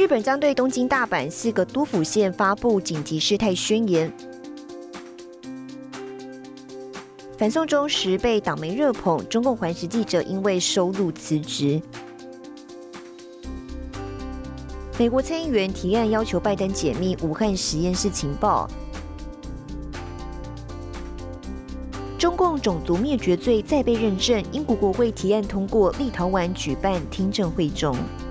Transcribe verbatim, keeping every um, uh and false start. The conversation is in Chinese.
日本将对东京、大阪四个都府县发布紧急事态宣言。反送中时被党媒热捧，中共环时记者因为收入辞职。美国参议员提案要求拜登解密武汉实验室情报。中共种族灭绝罪再被认证，英国国会提案通过，立陶宛举办听证会中。